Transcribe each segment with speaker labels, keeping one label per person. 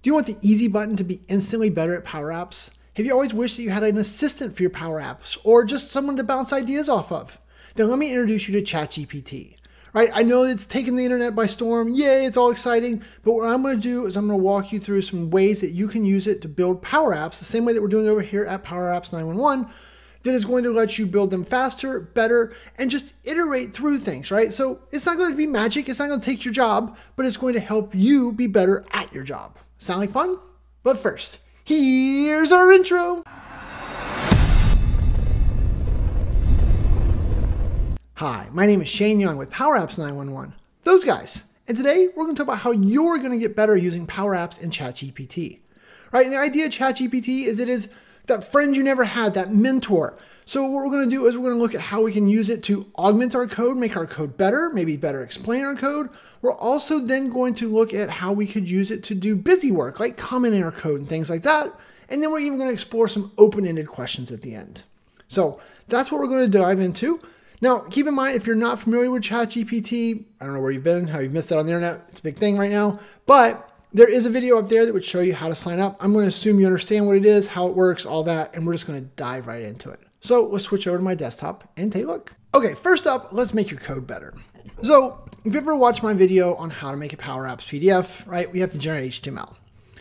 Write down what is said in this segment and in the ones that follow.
Speaker 1: Do you want the easy button to be instantly better at PowerApps? Have you always wished that you had an assistant for your PowerApps or just someone to bounce ideas off of? Then let me introduce you to ChatGPT. Right? I know it's taken the internet by storm. Yay, it's all exciting. But what I'm going to do is I'm going to walk you through some ways that you can use it to build PowerApps the same way that we're doing over here at PowerApps 911. That is going to let you build them faster, better, and just iterate through things, right? So it's not going to be magic. It's not going to take your job, but it's going to help you be better at your job. Sound like fun? But first, here's our intro. Hi, my name is Shane Young with PowerApps 911, those guys. And today we're going to talk about how you're going to get better using PowerApps and ChatGPT. Right? And the idea of ChatGPT is it is that friend you never had, that mentor. So what we're going to do is we're going to look at how we can use it to augment our code, make our code better, maybe better explain our code. We're also then going to look at how we could use it to do busy work, like commenting our code and things like that. And then we're even going to explore some open-ended questions at the end. So that's what we're going to dive into. Now, keep in mind, if you're not familiar with ChatGPT, I don't know where you've been, how you've missed that on the internet. It's a big thing right now, but there is a video up there that would show you how to sign up. I'm going to assume you understand what it is, how it works, all that, and we're just going to dive right into it. So let's switch over to my desktop and take a look. Okay, first up, let's make your code better. So if you ever watched my video on how to make a PowerApps PDF, right, we have to generate HTML.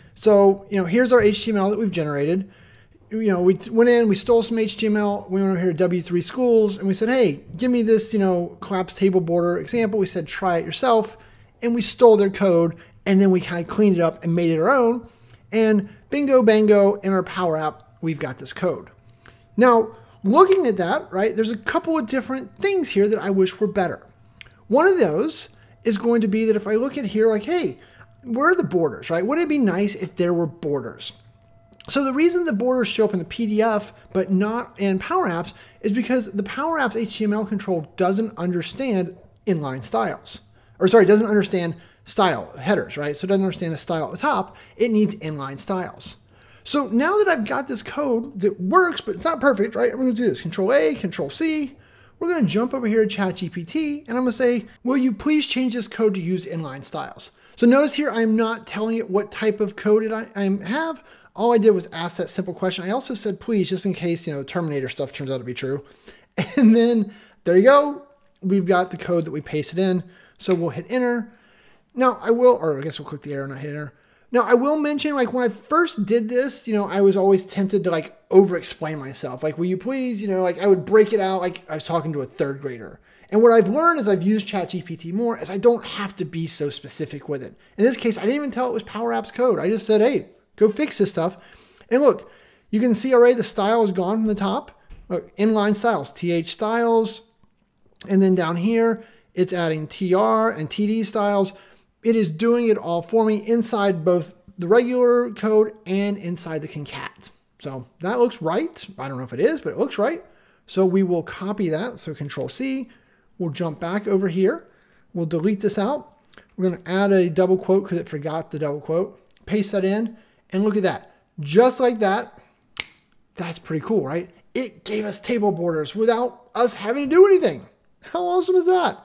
Speaker 1: So, here's our HTML that we've generated. We went in, we stole some HTML, we went over here to W3 Schools, and we said, hey, give me this, collapsed table border example. We said, try it yourself. And we stole their code, and then we kind of cleaned it up and made it our own. And bingo, bango, in our Power App, we've got this code. Now, looking at that, right, there's a couple of different things here that I wish were better. One of those is going to be that if I look at here, like, hey, where are the borders, right? Wouldn't it be nice if there were borders? So the reason the borders show up in the PDF, but not in PowerApps, is because the PowerApps HTML control doesn't understand inline styles. Or sorry, doesn't understand style headers, right? So it doesn't understand the style at the top. It needs inline styles. So now that I've got this code that works, but it's not perfect, right? I'm going to do this. Control A, Control C. We're going to jump over here to ChatGPT, and I'm going to say, will you please change this code to use inline styles? So notice here, I'm not telling it what type of code I have. All I did was ask that simple question. I also said, please, just in case, Terminator stuff turns out to be true. And then there you go. We've got the code that we pasted in. So we'll hit enter. Now I guess we'll click the arrow, not hit enter. Now I will mention, like when I first did this, I was always tempted to like over-explain myself. Like, will you please, like I would break it out like I was talking to a third grader. And what I've learned as I've used ChatGPT more is I don't have to be so specific with it. In this case, I didn't even tell it was PowerApps code. I just said, hey, go fix this stuff. And look, you can see already the style is gone from the top. Look, inline styles, TH styles. And then down here, it's adding TR and TD styles. It is doing it all for me inside both the regular code and inside the concat. So that looks right. I don't know if it is, but it looks right. So we will copy that. So Control C, we'll jump back over here. We'll delete this out. We're going to add a double quote because it forgot the double quote. Paste that in. And look at that, just like that. That's pretty cool, right? It gave us table borders without us having to do anything. How awesome is that?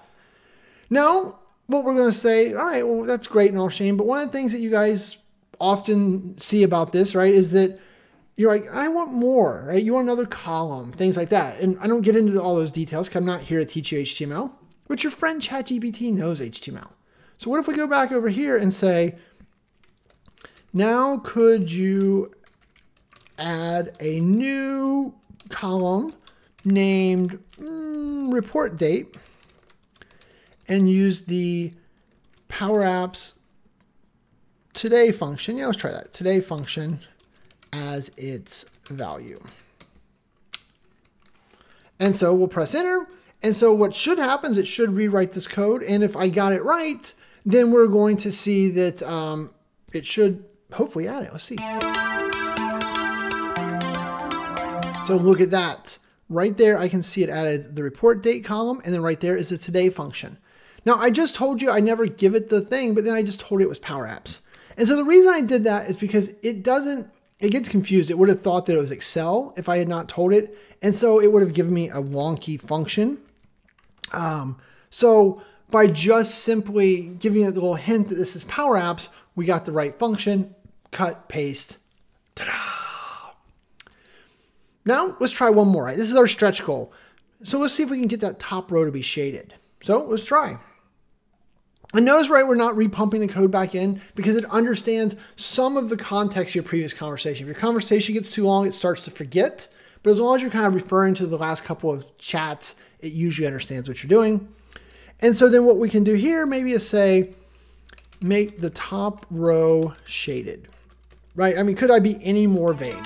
Speaker 1: Now, what we're going to say, all right, well, that's great and all, Shane, but one of the things that you guys often see about this, right, is that you're like, I want more, right? You want another column, things like that. And I don't get into all those details because I'm not here to teach you HTML, but your friend ChatGPT knows HTML. So what if we go back over here and say, now, could you add a new column named report date and use the PowerApps today function? Yeah, let's try that. Today function as its value. And so we'll press enter. And so what should happen is it should rewrite this code. And if I got it right, then we're going to see that it should hopefully add it. Let's see. So look at that. Right there, I can see it added the report date column, and then right there is the today function. Now, I just told you I never give it the thing, but then I just told it was PowerApps. And so the reason I did that is because it gets confused. It would have thought that it was Excel if I had not told it. And so it would have given me a wonky function. So by just simply giving it a little hint that this is PowerApps, we got the right function. cut, paste. Ta-da! Now let's try one more, right? This is our stretch goal. So let's see if we can get that top row to be shaded. So let's try. And notice, right, we're not repumping the code back in because it understands some of the context of your previous conversation. If your conversation gets too long, it starts to forget. But as long as you're kind of referring to the last couple of chats, it usually understands what you're doing. And so then what we can do here maybe is say, make the top row shaded, right? I mean, could I be any more vague?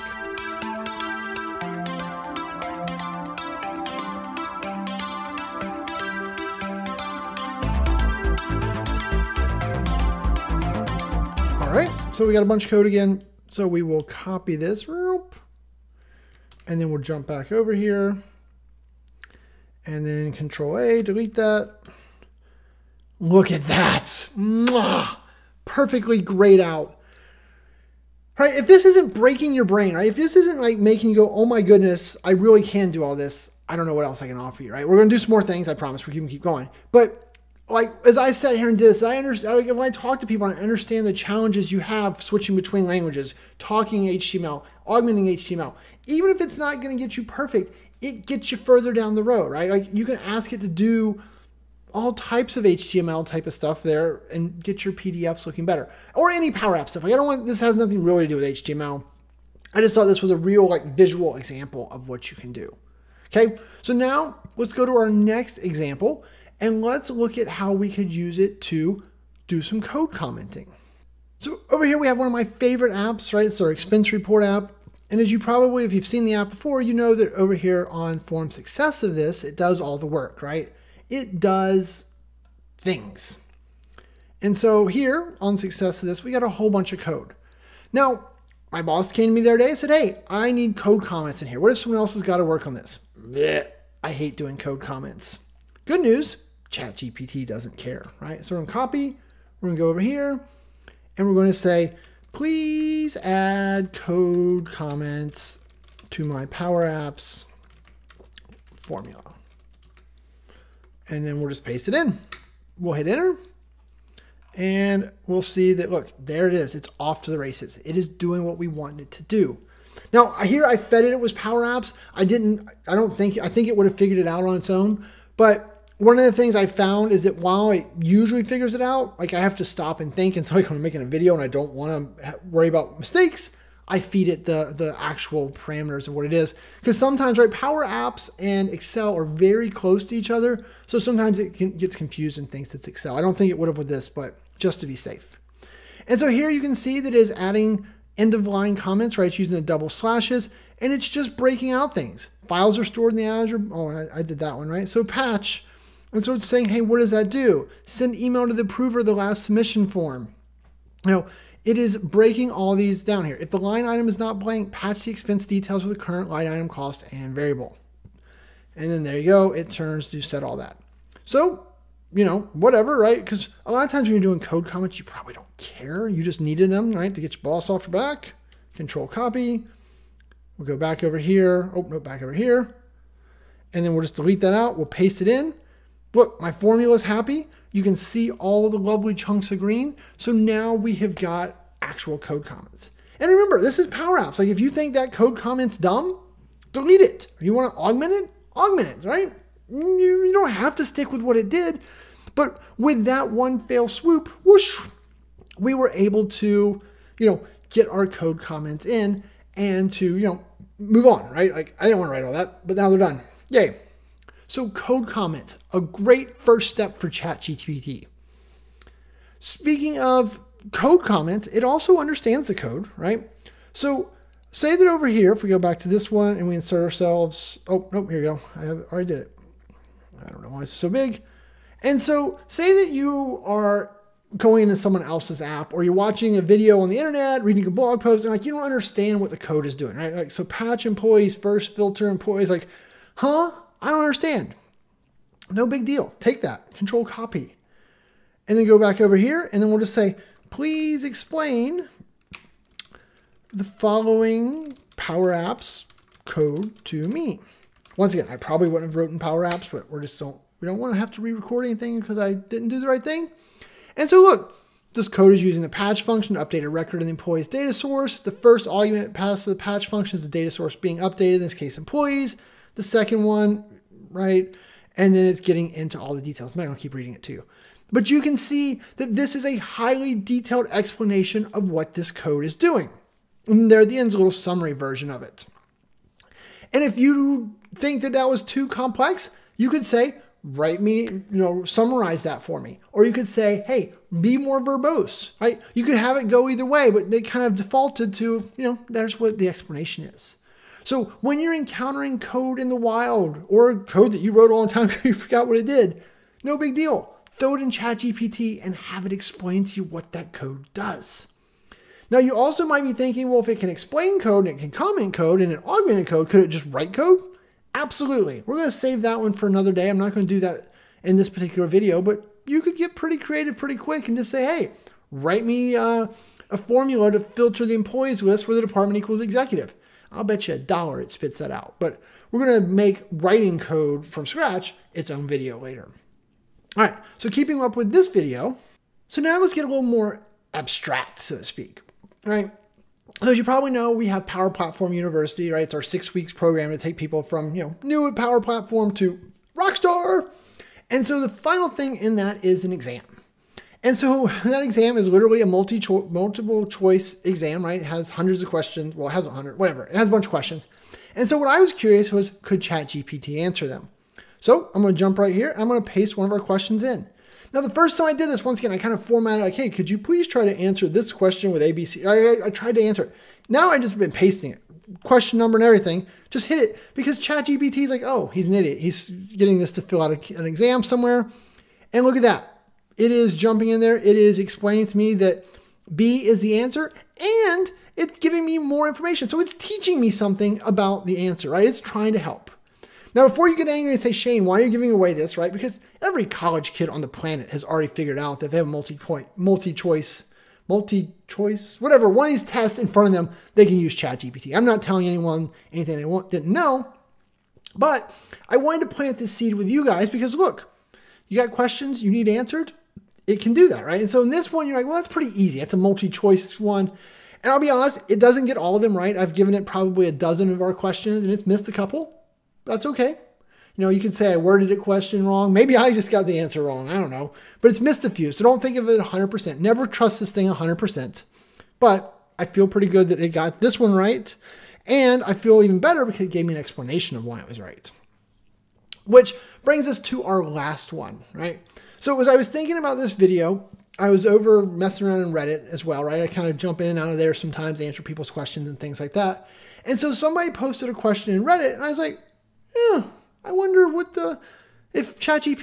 Speaker 1: All right, so we got a bunch of code again. So we will copy this, and then we'll jump back over here, and then Control A, delete that. Look at that. Mwah! Perfectly grayed out. Right? If this isn't breaking your brain, right? If this isn't like making you go, oh my goodness, I really can do all this, I don't know what else I can offer you, right? We're going to do some more things, I promise. We can keep going. But like, as I sat here and did this, I understand, like, when I talk to people, I understand the challenges you have switching between languages, talking HTML, augmenting HTML. Even if it's not going to get you perfect, it gets you further down the road, right? Like, you can ask it to do all types of HTML type of stuff there and get your PDFs looking better, or any PowerApp stuff. Like, I don't want, this has nothing really to do with HTML. I just thought this was a real like visual example of what you can do. Okay, so now let's go to our next example and let's look at how we could use it to do some code commenting. So over here we have one of my favorite apps, right? It's our expense report app. And as you probably, if you've seen the app before, you know that over here on form success of this, it does all the work, right? It does things. And so here on success of this, we got a whole bunch of code. Now, my boss came to me the other day and said, hey, I need code comments in here. What if someone else has got to work on this? Blech, I hate doing code comments. Good news, ChatGPT doesn't care, right? So we're going to copy, we're going to go over here, and we're going to say, please add code comments to my PowerApps formula. And then we'll just paste it in. We'll hit enter. And we'll see that, look, there it is. It's off to the races. It is doing what we wanted it to do. Now, here I fed it was PowerApps. I think it would have figured it out on its own. But one of the things I found is that while it usually figures it out, like I have to stop and think. And so like when I'm making a video and I don't want to worry about mistakes, I feed it the actual parameters of what it is. Because sometimes, right, PowerApps and Excel are very close to each other. So sometimes it gets confused and thinks it's Excel. I don't think it would have with this, but just to be safe. And so here you can see that it is adding end of line comments, right? It's using the double slashes and it's just breaking out things. Files are stored in the Azure. Oh, I did that one, right? So patch. And so it's saying, hey, what does that do? Send email to the approver of the last submission form. You know, it is breaking all these down here. If the line item is not blank, patch the expense details with the current line item cost and variable. And then there you go. It turns to set all that. So, you know, whatever, right? Because a lot of times when you're doing code comments, you probably don't care. You just needed them, right, to get your boss off your back. Control copy. We'll go back over here. Oh, no, back over here. And then we'll just delete that out. We'll paste it in. Look, my formula is happy. You can see all the lovely chunks of green. So now we have got actual code comments. And remember, this is PowerApps. Like if you think that code comment's dumb, delete it. If you want to augment it, right? You don't have to stick with what it did. But with that one fell swoop, whoosh, we were able to, you know, get our code comments in and to, you know, move on, right? Like I didn't want to write all that, but now they're done. Yay. So code comments, a great first step for ChatGPT. Speaking of code comments, it also understands the code, right? So say that over here, if we go back to this one and we insert ourselves, oh, nope, here we go. I already did it. I don't know why it's so big. And so say that you are going into someone else's app or you're watching a video on the internet, reading a blog post, and like you don't understand what the code is doing, right? Like so patch employees first, filter employees, like, huh? I don't understand. No big deal. Take that, control copy. And then go back over here and then we'll just say, please explain the following PowerApps code to me. Once again, I probably wouldn't have written PowerApps, but we don't want to have to re-record anything because I didn't do the right thing. And so look, This code is using the patch function to update a record in the employee's data source. The first argument passed to the patch function is the data source being updated, in this case, employees. The second one, right? And then it's getting into all the details. I'm not going to keep reading it to you. But you can see that this is a highly detailed explanation of what this code is doing. And there at the end is a little summary version of it. And if you think that that was too complex, you could say, write me, summarize that for me. Or you could say, hey, be more verbose, right? You could have it go either way, but they kind of defaulted to, there's what the explanation is. So when you're encountering code in the wild or code that you wrote a long time ago, you forgot what it did, no big deal. Throw it in ChatGPT and have it explain to you what that code does. Now, you also might be thinking, well, if it can explain code and it can comment code and it augmented code, could it just write code? Absolutely. We're going to save that one for another day. I'm not going to do that in this particular video, but you could get pretty creative pretty quick and just say, hey, write me a formula to filter the employees list where the department equals executive. I'll bet you $1 it spits that out. But we're going to make writing code from scratch its own video later. All right, so keeping up with this video. So now let's get a little more abstract, so to speak. All right. So as you probably know, we have Power Platform University, right? It's our 6 weeks program to take people from, new at Power Platform to rockstar. And so the final thing in that is an exam. And so that exam is literally a multiple choice exam, right? It has hundreds of questions. Well, it has 100, whatever. It has a bunch of questions. And so what I was curious was, could ChatGPT answer them? So I'm going to jump right here. I'm going to paste one of our questions in. Now, the first time I did this, once again, I kind of formatted like, hey, could you please try to answer this question with ABC? I tried to answer it. Now I just been pasting it, question number and everything. Just hit it because ChatGPT is like, oh, he's an idiot. He's getting this to fill out an exam somewhere. And look at that. It is jumping in there. It is explaining to me that B is the answer and it's giving me more information. So it's teaching me something about the answer, right? It's trying to help. Now, before you get angry and say, Shane, why are you giving away this, right? Because every college kid on the planet has already figured out that they have multi-choice, whatever, one of these tests in front of them, they can use ChatGPT. I'm not telling anyone anything they didn't know, but I wanted to plant this seed with you guys because look, you got questions you need answered, it can do that, right? And so in this one, you're like, well, that's pretty easy. It's a multi-choice one. And I'll be honest, it doesn't get all of them right. I've given it probably a dozen of our questions and it's missed a couple. That's okay. You can say I worded a question wrong. Maybe I just got the answer wrong. I don't know. But it's missed a few. So don't think of it 100%. Never trust this thing 100%. But I feel pretty good that it got this one right. And I feel even better because it gave me an explanation of why it was right. Which brings us to our last one, right? So as I was thinking about this video, I was over messing around in Reddit as well, right? I kind of jump in and out of there sometimes, answer people's questions and things like that. And so somebody posted a question in Reddit and I was like, I wonder if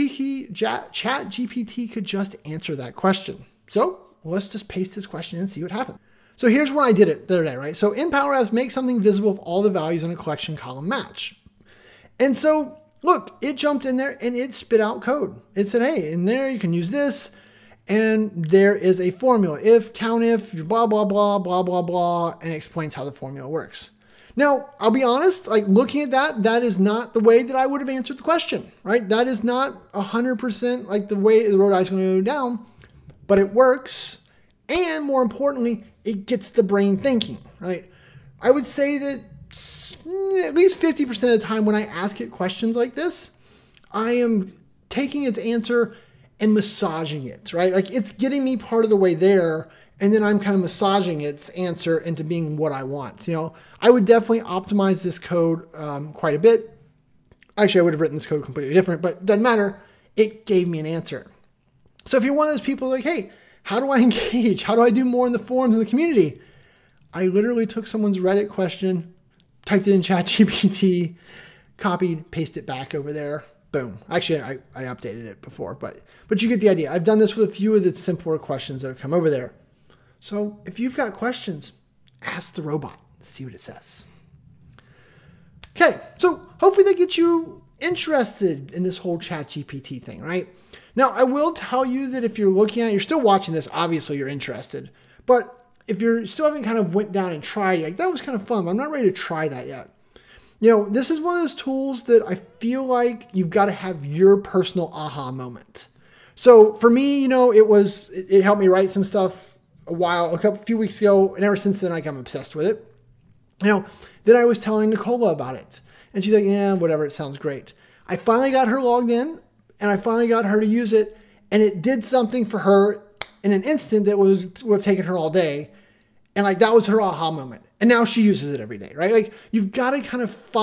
Speaker 1: ChatGPT could just answer that question. So let's just paste this question and see what happens. So here's when I did it the other day, right? So in PowerApps, make something visible if all the values in a collection column match. And so look, it jumped in there and it spit out code. It said, hey, in there you can use this. And there is a formula, if, count if, blah, blah, blah, blah, blah, blah, and it explains how the formula works. Now, I'll be honest, like looking at that, that is not the way that I would have answered the question, right? That is not 100% like the way the road I was going to go down, but it works. And more importantly, it gets the brain thinking, right? I would say that at least 50% of the time when I ask it questions like this, I am taking its answer and massaging it, right? Like it's getting me part of the way there. And then I'm kind of massaging its answer into being what I want. I would definitely optimize this code quite a bit. Actually, I would have written this code completely different, but it doesn't matter. It gave me an answer. So if you're one of those people like, hey, how do I engage? How do I do more in the forums in the community? I literally took someone's Reddit question, typed it in ChatGPT, copied, pasted it back over there. Boom. Actually, I updated it before, but you get the idea. I've done this with a few of the simpler questions that have come over there. So if you've got questions, ask the robot, see what it says. Okay, so hopefully that gets you interested in this whole ChatGPT thing, right? Now, I will tell you that if you're looking at it, you're still watching this, obviously you're interested. But if you're still haven't kind of went down and tried, like that was kind of fun, but I'm not ready to try that yet. This is one of those tools that I feel like you've got to have your personal aha moment, So for me, it helped me write some stuff a few weeks ago. And ever since then, I'm obsessed with it. Then I was telling Nicola about it. And she's like, yeah, whatever, it sounds great. I finally got her logged in and I finally got her to use it. And it did something for her in an instant that would have taken her all day. And that was her aha moment. And now she uses it every day, right? You've got to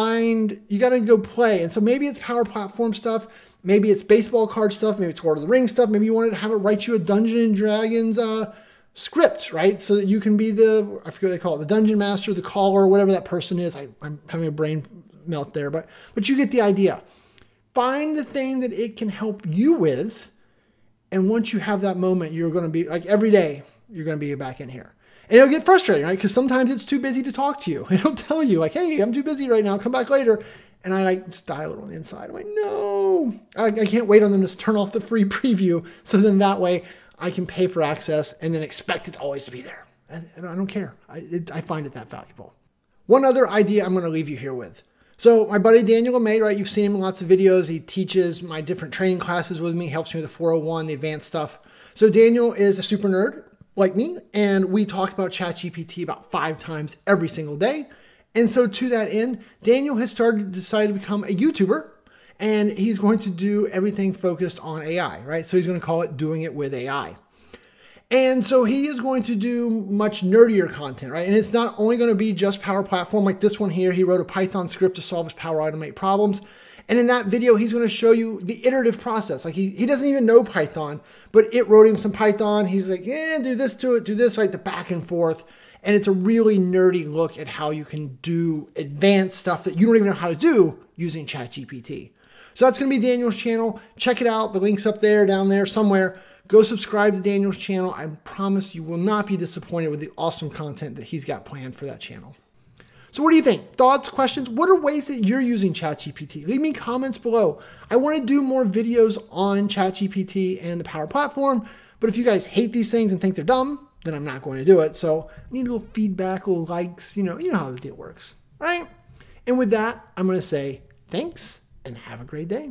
Speaker 1: you got to go play. And so maybe it's Power Platform stuff. Maybe it's baseball card stuff. Maybe it's Lord of the Rings stuff. Maybe you wanted to have it write you a Dungeons and Dragons script, right? So that you can be I forget what they call it, the dungeon master, the caller, whatever that person is. I'm having a brain melt there, but you get the idea. Find the thing that it can help you with. And once you have that moment, you're going to be every day, you're going to be back in here. And it'll get frustrating, right? Because sometimes it's too busy to talk to you. It'll tell you hey, I'm too busy right now. Come back later. And I just die a little on the inside. I'm like, no, I can't wait on them to turn off the free preview. So then that way I can pay for access and then expect it always to be there. And I don't care. I find it that valuable. One other idea I'm going to leave you here with. So my buddy Daniel LeMay, right? You've seen him in lots of videos. He teaches my different training classes with me, helps me with the 401, the advanced stuff. So Daniel is a super nerd like me, and we talk about ChatGPT about 5 times every single day. And so to that end, Daniel has decided to become a YouTuber, and he's going to do everything focused on AI, right? So he's going to call it Doing It With AI. And so he is going to do much nerdier content, right? And it's not only going to be just Power Platform like this one here. He wrote a Python script to solve his Power Automate problems. And in that video, he's going to show you the iterative process. He doesn't even know Python, but it wrote him some Python. He's like, yeah, do this to it, do this, like the back and forth. And it's a really nerdy look at how you can do advanced stuff that you don't even know how to do using ChatGPT. So that's going to be Daniel's channel. Check it out. The link's up there, down there somewhere. Go subscribe to Daniel's channel. I promise you will not be disappointed with the awesome content that he's got planned for that channel. So what do you think? Thoughts, questions? What are ways that you're using ChatGPT? Leave me comments below. I want to do more videos on ChatGPT and the Power Platform, but if you guys hate these things and think they're dumb, then I'm not going to do it. So I need a little feedback, a little likes, you know how the deal works, right? And with that, I'm going to say thanks and have a great day.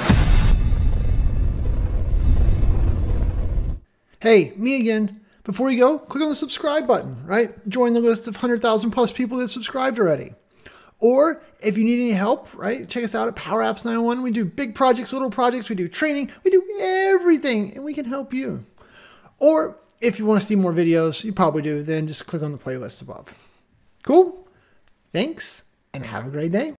Speaker 1: Hey, me again. Before you go, click on the subscribe button, right? Join the list of 100,000 plus people that have subscribed already. Or if you need any help, right? Check us out at PowerApps 901. We do big projects, little projects. We do training. We do everything, and we can help you. Or if you want to see more videos, you probably do, then just click on the playlist above. Cool? Thanks, and have a great day.